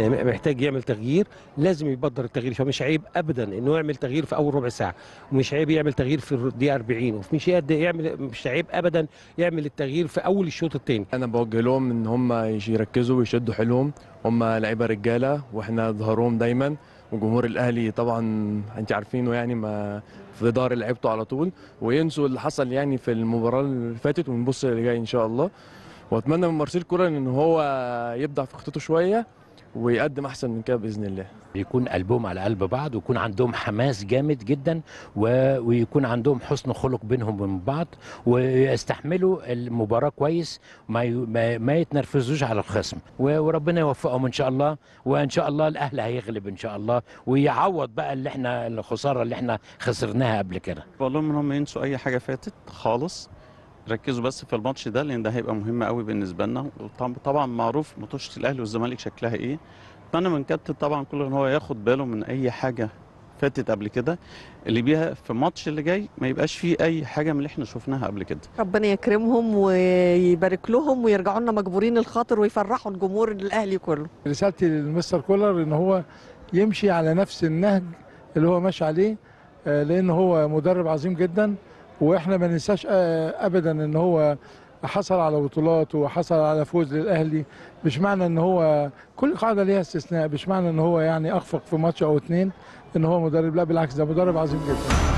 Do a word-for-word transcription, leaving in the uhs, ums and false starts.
محتاج يعمل تغيير، لازم يبدر التغيير. فمش عيب ابدا انه يعمل تغيير في اول ربع ساعه، ومش عيب يعمل تغيير في الدقيقه أربعين، ومش يعمل مش عيب ابدا يعمل التغيير في اول الشوط الثاني. انا بوجه لهم ان هم يركزوا ويشدوا حيلهم، هم لعيبه رجاله واحنا ظهرهم دايما، وجمهور الاهلي طبعا انت عارفينه يعني ما في ظهر لعيبته على طول، وينسوا اللي حصل يعني في المباراه اللي فاتت ونبص اللي جاي ان شاء الله. واتمنى من مارسيل كولر ان هو يبدع في خطته شويه ويقدم احسن من كده باذن الله. يكون قلبهم على قلب بعض، ويكون عندهم حماس جامد جدا، ويكون عندهم حسن خلق بينهم وبين بعض، ويستحملوا المباراه كويس، ما ما يتنرفزوش على الخصم، وربنا يوفقهم ان شاء الله. وان شاء الله الاهلي هيغلب ان شاء الله، ويعوض بقى اللي احنا الخساره اللي احنا خسرناها قبل كده. بقول لهم ان هم ينسوا اي حاجه فاتت خالص، ركزوا بس في الماتش ده لان ده هيبقى مهم قوي بالنسبه لنا. طبعا معروف ماتشات الاهلي والزمالك شكلها ايه. اتمنى من كابتن طبعا كله ان هو ياخد باله من اي حاجه فاتت قبل كده، اللي بيها في الماتش اللي جاي ما يبقاش فيه اي حاجه من اللي احنا شفناها قبل كده. ربنا يكرمهم ويبارك لهم ويرجعوا لنا مجبورين الخاطر ويفرحوا الجمهور الاهلي كله. رسالتي للمستر كولر ان هو يمشي على نفس النهج اللي هو ماشي عليه، لان هو مدرب عظيم جدا، واحنا ما ننساش ابدا ان هو حصل على بطولات وحصل على فوز للاهلي. مش معنى ان هو كل قاعده ليها استثناء، مش معنى ان هو يعني اخفق في ماتش او اتنين ان هو مدرب، لا بالعكس ده مدرب عظيم جدا.